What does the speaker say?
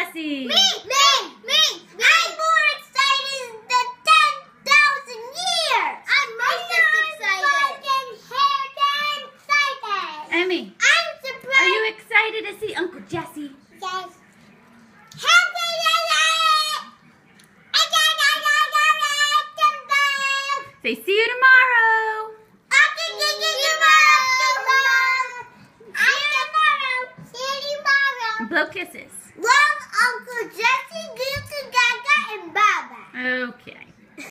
Jessie? Me! I'm more excited than 10,000 years! I'm most excited! Emmy, I'm surprised! are you excited to see Uncle Jesse? Yes. Say, see you tomorrow. Blow kisses. Love Uncle Jesse, Goose, Gaga, and Baba. Okay.